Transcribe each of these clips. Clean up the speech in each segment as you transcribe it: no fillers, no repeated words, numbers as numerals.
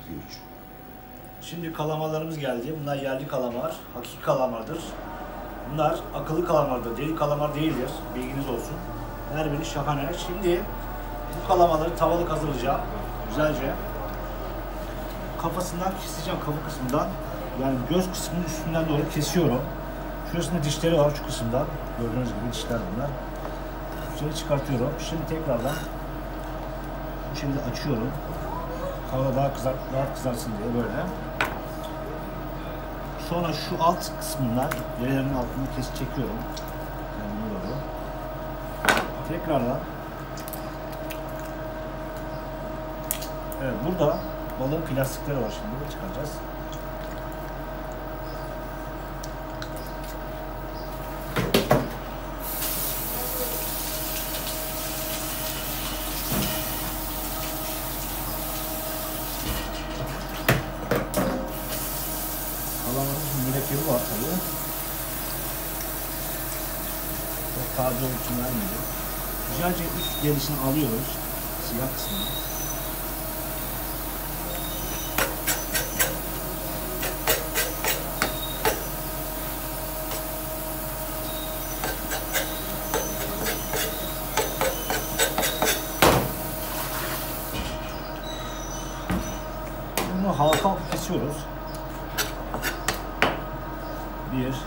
3. Şimdi kalamarlarımız geldi. Bunlar yerli kalamar, hakiki kalamardır. Bunlar akıllı kalamardır, deli kalamar değildir. Bilginiz olsun. Her biri şahane. Şimdi bu kalamarları tavalık hazırlayacağım. Güzelce. Kafasından keseceğim, kafa kısmından. Yani göz kısmının üstünden doğru kesiyorum. Şurasında dişleri var şu kısımdan. Gördüğünüz gibi dişler bunlar. Dişleri çıkartıyorum. Şimdi tekrardan bu şekilde açıyorum. Tavada daha rahat kızarsın diye böyle. Sonra şu alt kısmından, derilerin altını çekiyorum. Yani bunu doğru. Tekrardan. Evet, burada balığın plastikleri var, şimdi çıkaracağız. Kalamarın mürekkebi var tabii. Çok taze olduğu için vermeyeceğim. Güzelce üst derisini alıyoruz. Siyah kısmını. Bunu halka halka kesiyoruz. 1, 2, 3, 4.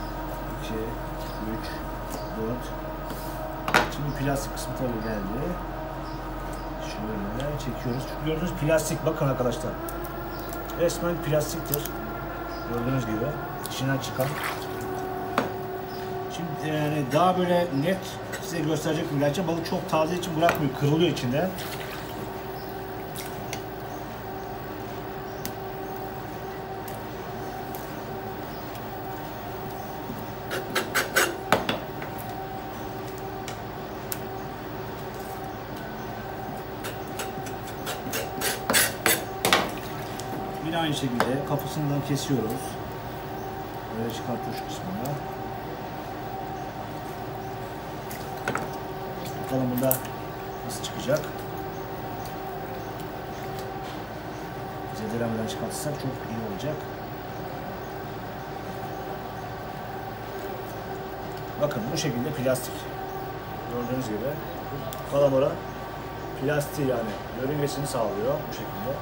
Şimdi plastik kısmı tabii geldi. Şöyle çekiyoruz. Çünkü gördüğünüz plastik, bakın arkadaşlar. Resmen plastiktir. Gördüğünüz gibi içinden çıkan. Şimdi yani daha böyle net size gösterecek mi? Gerçi balık çok taze için bırakmıyor, kırılıyor içinde. Yine aynı şekilde kafasından kesiyoruz. Böyle çıkartıyor şu kısmını. Bakalım bunda nasıl çıkacak. Zedelemeden çıkartırsak çok iyi olacak. Bakın bu şekilde plastik. Gördüğünüz gibi kalamara plastiği, yani yörüngesini sağlıyor bu şekilde.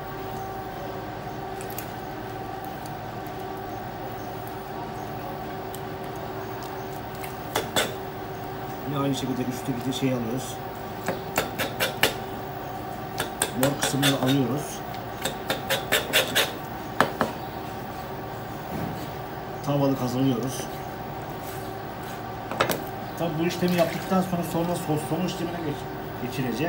Yine aynı şekilde üstteki de şey alıyoruz. Mor kısmını alıyoruz. Tavalık hazırlıyoruz. Tabi bu işlemi yaptıktan sonra soslama işlemine geçirecek.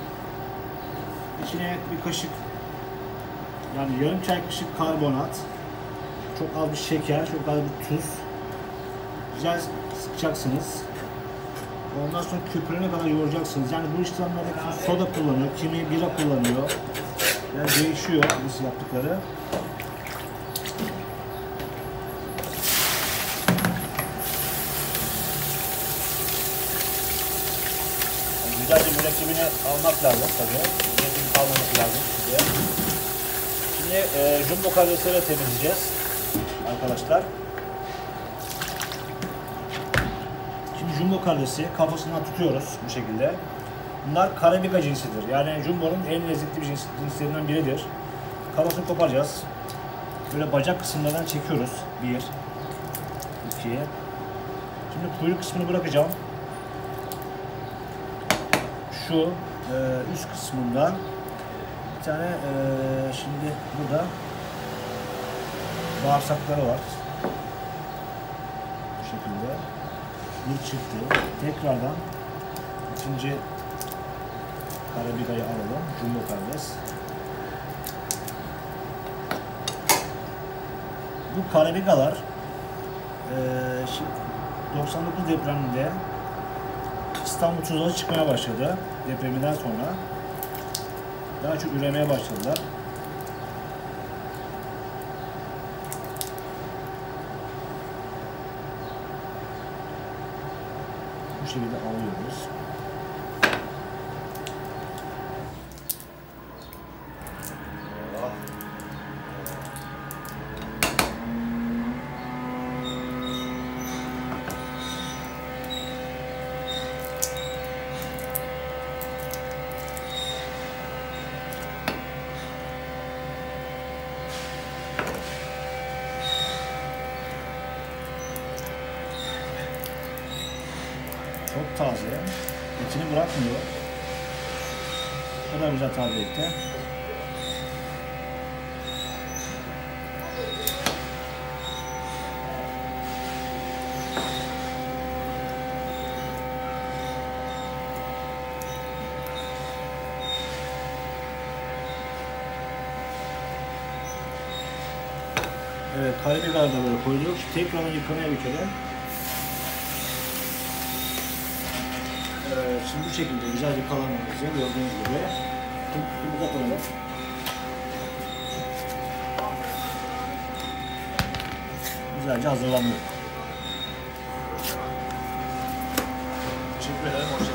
İçine bir kaşık, yani yarım çay kaşık karbonat, çok az bir şeker, çok az bir tuz, güzel sıkacaksınız. Ondan sonra köpürene kadar yoğuracaksınız. Yani bu işlemlerde soda kullanıyor, kimi bira kullanıyor. Yani değişiyor nasıl yaptıkları. Yani güzelce mürekkebini almak lazım tabii. Mürekkebini almamak lazım size. Şimdi jumbo karidesleri temizleyeceğiz arkadaşlar. Jumbo karidesi kafasından tutuyoruz bu şekilde. Bunlar karabiga cinsidir. Yani jumbo'nun en lezzetli bir cinslerinden biridir. Kafasını koparacağız. Böyle bacak kısımlarından çekiyoruz. 1, 2. Şimdi kuyruk kısmını bırakacağım. Şu üst kısmından bir tane şimdi burada bağırsakları var. Bu şekilde. Bir çıktı. Tekrardan ikinci karabigayı alalım. Jumbo karides. Bu karabigalar 99 depreminde İstanbul tuzları çıkmaya başladı. Depreminden sonra daha çok üremeye başladılar. Bu şekilde alıyoruz. çok taze. İçini bırakmıyor. O da güzel tazelikte. Evet, karabiber de böyle koyduk. Tekrar yıkamaya geçelim. Şimdi bu şekilde güzel yıkalamamızı gördüğünüz gibi. Tuzumuza koyalım. Güzelce hazırlanıyor. Teşekkür ederim. Hoşça